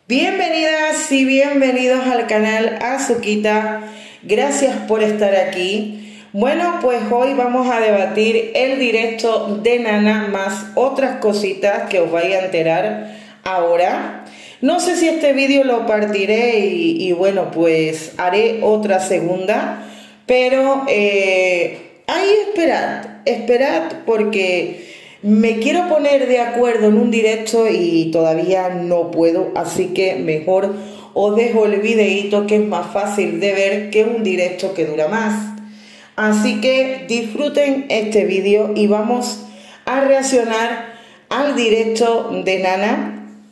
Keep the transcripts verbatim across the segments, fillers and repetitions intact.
Bienvenidas y bienvenidos al canal Azuquita. Gracias por estar aquí. Bueno, pues hoy vamos a debatir el directo de Nana más otras cositas que os vais a enterar ahora. No sé si este vídeo lo partiré y, y bueno, pues haré otra segunda, pero eh, ahí esperad, esperad porque me quiero poner de acuerdo en un directo y todavía no puedo, así que mejor os dejo el videíto, que es más fácil de ver que un directo que dura más. Así que disfruten este vídeo y vamos a reaccionar al directo de Nana,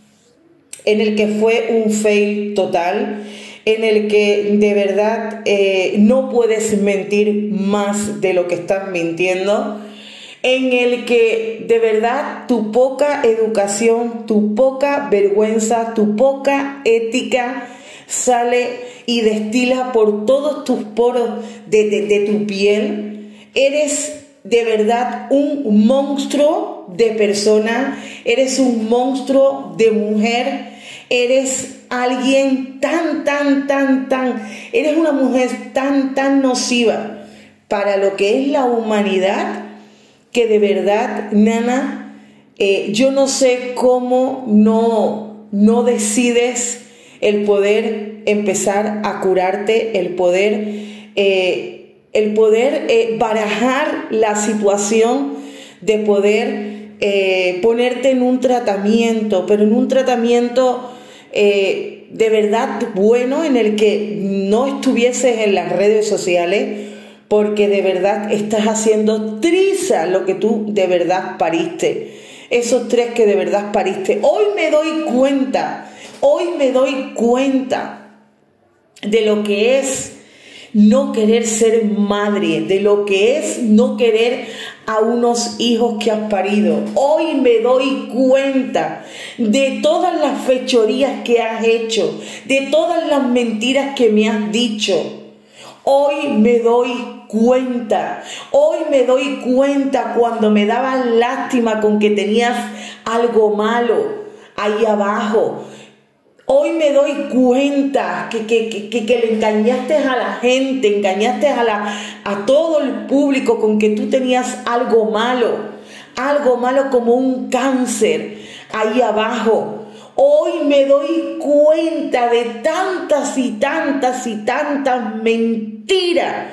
en el que fue un fail total, en el que de verdad eh, no puedes mentir más de lo que estás mintiendo, en el que de verdad tu poca educación, tu poca vergüenza, tu poca ética sale y destila por todos tus poros de, de, de tu piel. Eres de verdad un monstruo de persona, eres un monstruo de mujer, eres alguien tan, tan, tan, tan, eres una mujer tan, tan nociva para lo que es la humanidad, que de verdad, Nana, eh, yo no sé cómo no, no decides el poder empezar a curarte, el poder, eh, el poder eh, barajar la situación de poder eh, ponerte en un tratamiento, pero en un tratamiento eh, de verdad bueno, en el que no estuvieses en las redes sociales, porque de verdad estás haciendo triza lo que tú de verdad pariste. Esos tres que de verdad pariste. Hoy me doy cuenta, hoy me doy cuenta de lo que es no querer ser madre, de lo que es no querer a unos hijos que has parido. Hoy me doy cuenta de todas las fechorías que has hecho, de todas las mentiras que me has dicho. Hoy me doy cuenta, hoy me doy cuenta cuando me dabas lástima con que tenías algo malo ahí abajo. Hoy me doy cuenta que, que, que, que, que le engañaste a la gente, engañaste a, la, a todo el público con que tú tenías algo malo, algo malo como un cáncer ahí abajo. Hoy me doy cuenta de tantas y tantas y tantas mentiras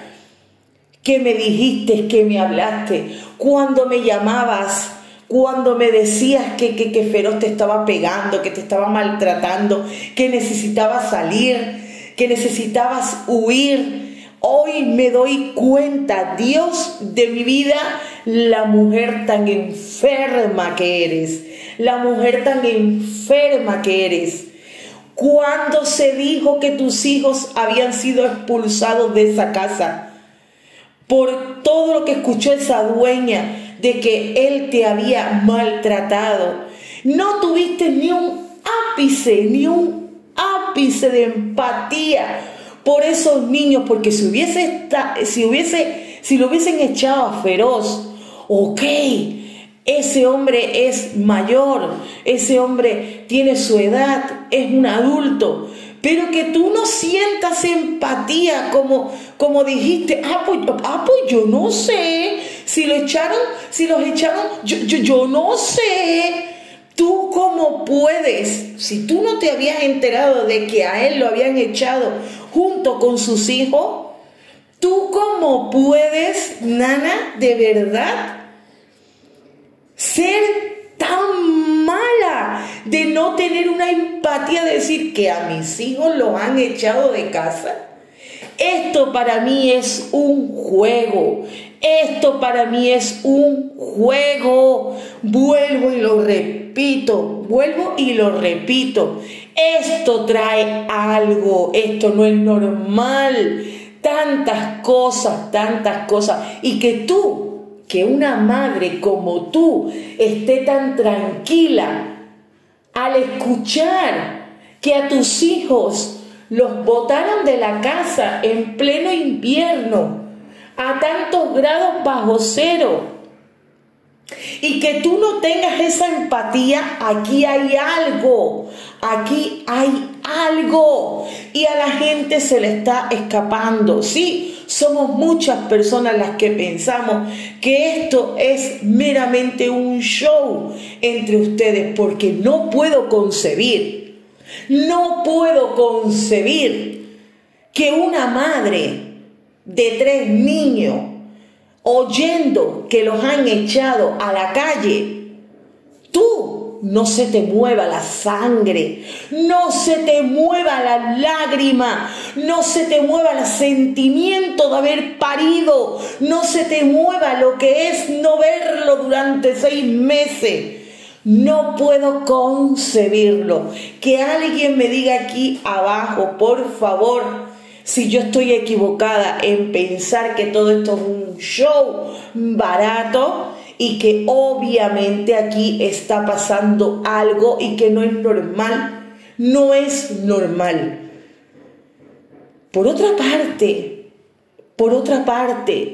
que me dijiste, que me hablaste, cuando me llamabas, cuando me decías que, que, que Feroz te estaba pegando, que te estaba maltratando, que necesitabas salir, que necesitabas huir. Hoy me doy cuenta, Dios de mi vida, la mujer tan enferma que eres, la mujer tan enferma que eres. Cuando se dijo que tus hijos habían sido expulsados de esa casa, por todo lo que escuchó esa dueña, de que él te había maltratado, no tuviste ni un ápice, ni un ápice de empatía por esos niños, porque si hubiese, si hubiese, si lo hubiesen echado a Feroz, ok, ese hombre es mayor, ese hombre tiene su edad, es un adulto, pero que tú no sientas empatía como, como dijiste, ah pues, ah, pues yo no sé, si lo echaron, si los echaron, yo, yo, yo no sé. ¿Tú cómo puedes, si tú no te habías enterado de que a él lo habían echado junto con sus hijos, tú cómo puedes, Nana, de verdad, ser tan mala de no tener una empatía, de decir que a mis hijos los han echado de casa? Esto para mí es un juego. Esto para mí es un juego. Vuelvo y lo repito. Vuelvo y lo repito. Esto trae algo. Esto no es normal. Tantas cosas, tantas cosas. Y que tú, que una madre como tú, esté tan tranquila al escuchar que a tus hijos los botaron de la casa en pleno invierno, a tantos grados bajo cero, y que tú no tengas esa empatía, aquí hay algo, aquí hay algo y a la gente se le está escapando. Sí, somos muchas personas las que pensamos que esto es meramente un show entre ustedes, porque no puedo concebir, no puedo concebir que una madre de tres niños, oyendo que los han echado a la calle, tú no se te mueva la sangre, no se te mueva la lágrima, no se te mueva el sentimiento de haber parido, no se te mueva lo que es no verlo durante seis meses. No puedo concebirlo. Que alguien me diga aquí abajo, por favor, si yo estoy equivocada en pensar que todo esto es un show barato y que obviamente aquí está pasando algo y que no es normal, no es normal. Por otra parte, por otra parte,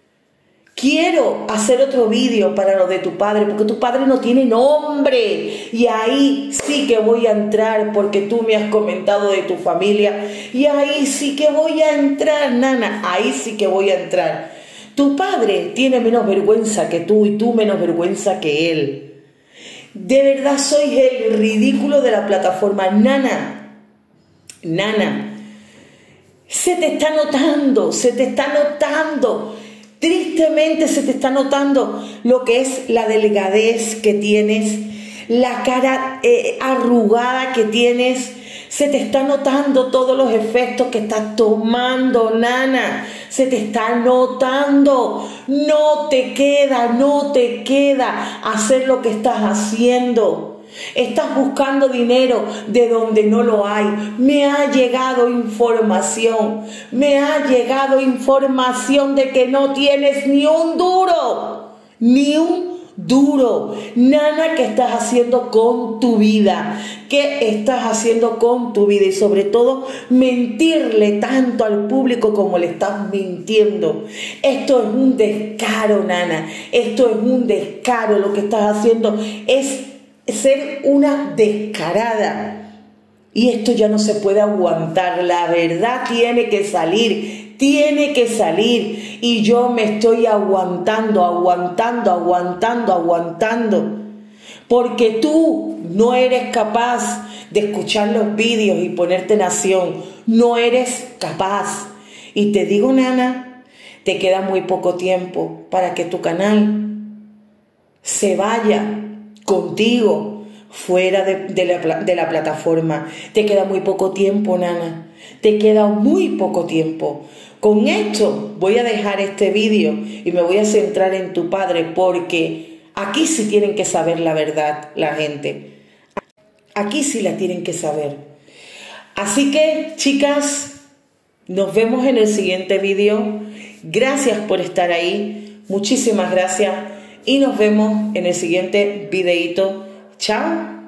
quiero hacer otro vídeo para lo de tu padre, porque tu padre no tiene nombre. Y ahí sí que voy a entrar, porque tú me has comentado de tu familia. Y ahí sí que voy a entrar, nana, ahí sí que voy a entrar. Tu padre tiene menos vergüenza que tú y tú menos vergüenza que él. De verdad sois el ridículo de la plataforma, nana. Nana, se te está notando, se te está notando. Tristemente se te está notando lo que es la delgadez que tienes, la cara eh, arrugada que tienes. Se te está notando todos los efectos que estás tomando, nana. Se te está notando. No te queda, no te queda hacer lo que estás haciendo. Estás buscando dinero de donde no lo hay. Me ha llegado información, me ha llegado información de que no tienes ni un duro, ni un duro. Nana, ¿qué estás haciendo con tu vida? ¿Qué estás haciendo con tu vida? Y sobre todo, mentirle tanto al público como le estás mintiendo. Esto es un descaro, nana. Esto es un descaro. Lo que estás haciendo es ser una descarada, y esto ya no se puede aguantar. La verdad tiene que salir, tiene que salir, y yo me estoy aguantando, aguantando, aguantando, aguantando, porque tú no eres capaz de escuchar los vídeos y ponerte en acción. No eres capaz. Y te digo, nana, te queda muy poco tiempo para que tu canal se vaya contigo fuera de, de, la, de la plataforma. Te queda muy poco tiempo, nana. Te queda muy poco tiempo. Con esto voy a dejar este vídeo y me voy a centrar en tu padre, porque aquí sí tienen que saber la verdad la gente. Aquí sí la tienen que saber. Así que, chicas, nos vemos en el siguiente vídeo. Gracias por estar ahí. Muchísimas gracias. Y nos vemos en el siguiente videíto. Chao.